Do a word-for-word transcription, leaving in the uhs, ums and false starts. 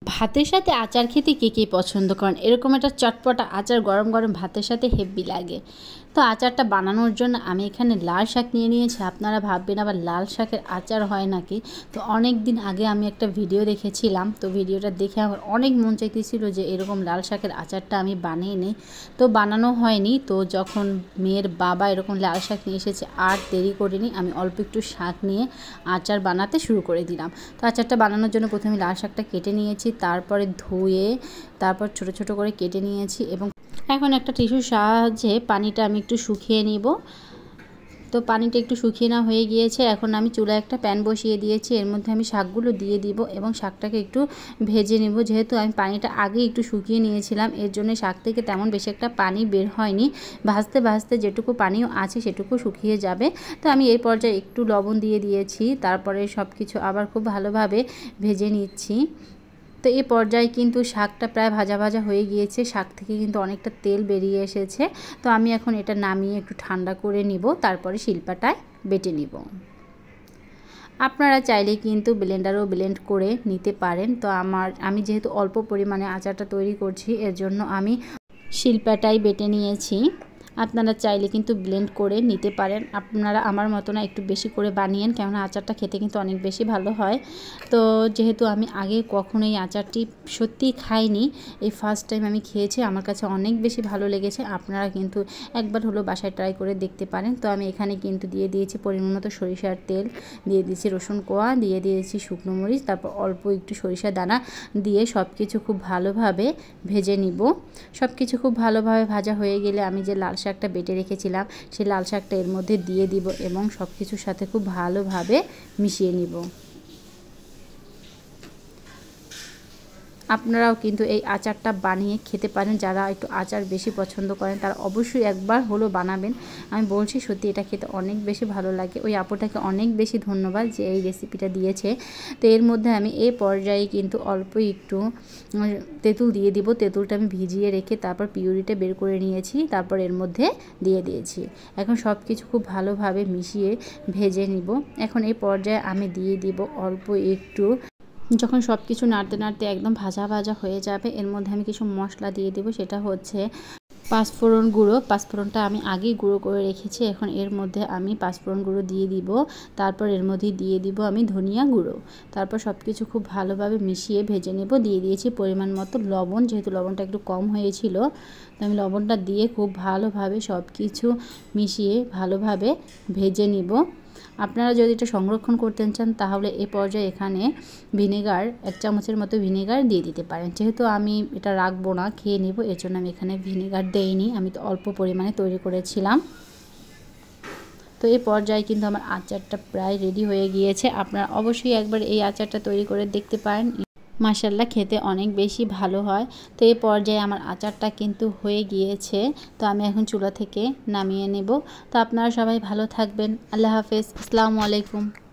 ভাতের সাথে আচার খেতে কে কে পছন্দ করেন? এরকম একটা চটপটা আচার গরম গরম ভাতের সাথে হেব্বি লাগে। তো আচারটা বানানোর জন্য আমি এখানে লাল শাক নিয়ে নিয়েছি। আপনারা ভাববেন আবার লাল শাকের আচার হয় নাকি। তো অনেক দিন আগে আমি একটা ভিডিও দেখেছিলাম, তো ভিডিওটা দেখে আমার অনেক মন চাইতেছিল যে এরকম লাল শাকের আচারটা আমি বানিয়ে নিই। তো বানানো হয়নি। তো যখন মেয়ের বাবা এরকম লাল শাক নিয়ে এসেছে আর দেরি করিনি, আমি অল্প একটু শাক নিয়ে আচার বানাতে শুরু করে দিলাম। তো আচারটা বানানোর জন্য প্রথমে লাল শাকটা কেটে নিয়েছি, তারপরে ধুয়ে তারপর ছোট ছোট করে কেটে নিয়েছি এবং এখন একটা টিস্যুর সাহায্যে পানিটা আমি একটু শুকিয়ে নিব। তো পানিটা একটু শুকিয়ে না হয়ে গিয়েছে, এখন আমি চুলায় একটা প্যান বসিয়ে দিয়েছি। এর মধ্যে আমি শাকগুলো দিয়ে দিব এবং শাকটাকে একটু ভেজে নেব। যেহেতু আমি পানিটা আগে একটু শুকিয়ে নিয়েছিলাম, এর জন্য শাক থেকে তেমন বেশি একটা পানি বের হয়নি। ভাজতে ভাজতে যেটুকু পানিও আছে সেটুকু শুকিয়ে যাবে। তো আমি এই পর্যায়ে একটু লবণ দিয়ে দিয়েছি, তারপরে সব কিছু আবার খুব ভালোভাবে ভেজে নিচ্ছি। তো এই পর্যায়ে কিন্তু শাকটা প্রায় ভাজা ভাজা হয়ে গিয়েছে, শাক থেকে কিন্তু অনেকটা তেল বেরিয়ে এসেছে। তো আমি এখন এটা নামিয়ে একটু ঠান্ডা করে নিব, তারপরে শিলপাটায় বেটে নিব। আপনারা চাইলে কিন্তু ব্লেন্ডারও ব্লেন্ড করে নিতে পারেন। তো আমার আমি যেহেতু অল্প পরিমাণে আচারটা তৈরি করছি, এর জন্য আমি শিলপাটায় বেটে নিয়েছি। আপনারা চাইলে কিন্তু ব্লেন্ড করে নিতে পারেন। আপনারা আমার মতো না একটু বেশি করে বানিয়েন, কেননা আচারটা খেতে কিন্তু অনেক বেশি ভালো হয়। তো যেহেতু আমি আগে কখনোই আচারটি সত্যিই খাইনি, এই ফার্স্ট টাইম আমি খেয়েছি, আমার কাছে অনেক বেশি ভালো লেগেছে। আপনারা কিন্তু একবার হলো বাসায় ট্রাই করে দেখতে পারেন। তো আমি এখানে কিন্তু দিয়ে দিয়েছি পরিমাণ মতো সরিষার তেল, দিয়ে দিয়েছি রসুন কোয়া, দিয়ে দিয়েছি শুকনো মরিচ, তারপর অল্প একটু সরিষা দানা দিয়ে সব কিছু খুব ভালোভাবে ভেজে নিব। সব কিছু খুব ভালোভাবে ভাজা হয়ে গেলে আমি যে লাল শাকটা বেটে রেখেছিলাম সেই লাল শাকটা এর মধ্যে দিয়ে দিব এবং সব কিছুর সাথে খুব ভালোভাবে মিশিয়ে নিব। আপনারাও কিন্তু এই আচারটা বানিয়ে খেতে পারেন। যারা একটু আচার বেশি পছন্দ করেন তারা অবশ্যই একবার হলো বানাবেন। আমি বলছি সত্যি এটা খেতে অনেক বেশি ভালো লাগে। ওই আপুটাকে অনেক বেশি ধন্যবাদ যে এই রেসিপিটা দিয়েছে। তো এর মধ্যে আমি এই পর্যায়ে কিন্তু অল্প একটু তেঁতুল দিয়ে দিব। তেঁতুলটা আমি ভিজিয়ে রেখে তারপর পিউরিটা বের করে নিয়েছি, তারপর এর মধ্যে দিয়ে দিয়েছি। এখন সব কিছু খুব ভালোভাবে মিশিয়ে ভেজে নিব। এখন এই পর্যায়ে আমি দিয়ে দিব অল্প একটু, যখন সব কিছু নাড়তে নাড়তে একদম ভাজা ভাজা হয়ে যাবে, এর মধ্যে আমি কিছু মশলা দিয়ে দেবো। সেটা হচ্ছে পাঁচফোড়ন গুঁড়ো। পাঁচফোড়নটা আমি আগেই গুঁড়ো করে রেখেছি। এখন এর মধ্যে আমি পাঁচফোড়ন গুঁড়ো দিয়ে দিব, তারপর এর মধ্যে দিয়ে দিব আমি ধনিয়া গুঁড়ো। তারপর সব কিছু খুব ভালোভাবে মিশিয়ে ভেজে নেব। দিয়ে দিয়েছি পরিমাণ মতো লবণ, যেহেতু লবণটা একটু কম হয়েছিল, তো আমি লবণটা দিয়ে খুব ভালোভাবে সব কিছু মিশিয়ে ভালোভাবে ভেজে নিব। আপনারা যদি এটা সংরক্ষণ করতে চান তাহলে এই পর্যায়ে এখানে ভিনেগার এক চামচের মতো ভিনেগার দিয়ে দিতে পারেন। যেহেতু আমি এটা রাখবো না, খেয়ে নেব, এর জন্য আমি এখানে ভিনেগার দেইনি, আমি তো অল্প পরিমাণে তৈরি করেছিলাম। তো এই পর্যায়ে কিন্তু আমার আচারটা প্রায় রেডি হয়ে গিয়েছে। আপনারা অবশ্যই একবার এই আচারটা তৈরি করে দেখতে পারেন। মাশাআল্লাহ খেতে অনেক বেশি ভালো হয়। তো এই পর্যায়ে আমার আচারটা কিন্তু হয়ে গিয়েছে। তো আমি এখন চুলা থেকে নামিয়ে নেব। তো আপনারা সবাই ভালো থাকবেন। আল্লাহ হাফেজ। আসসালামু আলাইকুম।